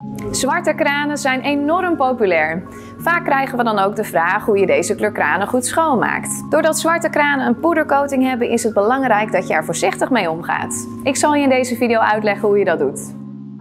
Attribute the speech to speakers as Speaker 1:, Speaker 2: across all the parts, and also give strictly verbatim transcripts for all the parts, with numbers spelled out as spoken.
Speaker 1: Zwarte kranen zijn enorm populair. Vaak krijgen we dan ook de vraag hoe je deze kleur kranen goed schoonmaakt. Doordat zwarte kranen een poedercoating hebben, is het belangrijk dat je er voorzichtig mee omgaat. Ik zal je in deze video uitleggen hoe je dat doet.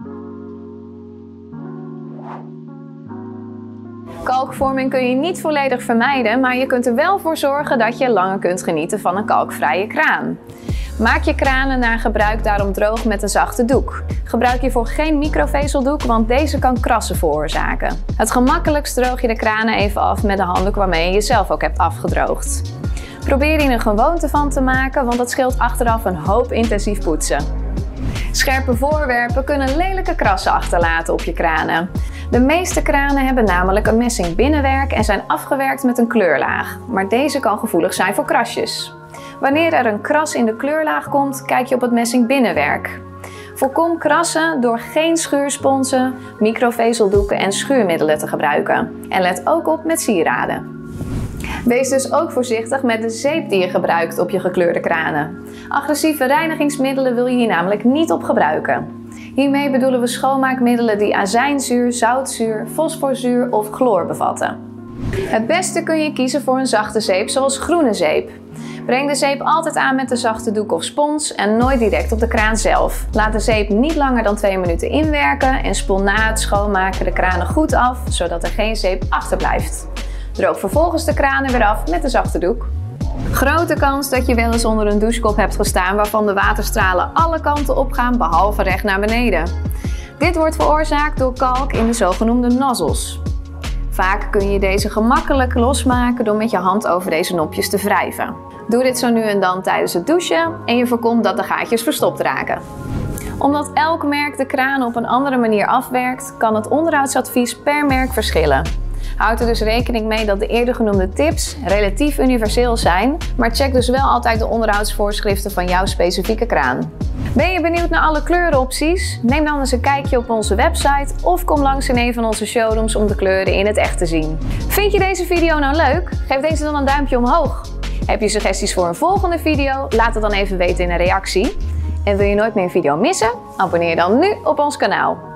Speaker 1: Kalkvorming kun je niet volledig vermijden, maar je kunt er wel voor zorgen dat je langer kunt genieten van een kalkvrije kraan. Maak je kranen na gebruik daarom droog met een zachte doek. Gebruik hiervoor geen microvezeldoek, want deze kan krassen veroorzaken. Het gemakkelijkst droog je de kranen even af met de handdoek waarmee je jezelf ook hebt afgedroogd. Probeer hier een gewoonte van te maken, want dat scheelt achteraf een hoop intensief poetsen. Scherpe voorwerpen kunnen lelijke krassen achterlaten op je kranen. De meeste kranen hebben namelijk een messing binnenwerk en zijn afgewerkt met een kleurlaag, maar deze kan gevoelig zijn voor krasjes. Wanneer er een kras in de kleurlaag komt, kijk je op het messing binnenwerk. Voorkom krassen door geen schuursponsen, microvezeldoeken en schuurmiddelen te gebruiken. En let ook op met sieraden. Wees dus ook voorzichtig met de zeep die je gebruikt op je gekleurde kranen. Agressieve reinigingsmiddelen wil je hier namelijk niet op gebruiken. Hiermee bedoelen we schoonmaakmiddelen die azijnzuur, zoutzuur, fosforzuur of chloor bevatten. Het beste kun je kiezen voor een zachte zeep zoals groene zeep. Breng de zeep altijd aan met een zachte doek of spons en nooit direct op de kraan zelf. Laat de zeep niet langer dan twee minuten inwerken en spoel na het schoonmaken de kranen goed af, zodat er geen zeep achterblijft. Droog vervolgens de kranen weer af met een zachte doek. Grote kans dat je wel eens onder een douchekop hebt gestaan waarvan de waterstralen alle kanten opgaan behalve recht naar beneden. Dit wordt veroorzaakt door kalk in de zogenoemde nozzels. Vaak kun je deze gemakkelijk losmaken door met je hand over deze nopjes te wrijven. Doe dit zo nu en dan tijdens het douchen en je voorkomt dat de gaatjes verstopt raken. Omdat elk merk de kraan op een andere manier afwerkt, kan het onderhoudsadvies per merk verschillen. Houd er dus rekening mee dat de eerder genoemde tips relatief universeel zijn, maar check dus wel altijd de onderhoudsvoorschriften van jouw specifieke kraan. Ben je benieuwd naar alle kleurenopties? Neem dan eens een kijkje op onze website of kom langs in een van onze showrooms om de kleuren in het echt te zien. Vind je deze video nou leuk? Geef deze dan een duimpje omhoog. Heb je suggesties voor een volgende video? Laat het dan even weten in een reactie. En wil je nooit meer een video missen? Abonneer dan nu op ons kanaal.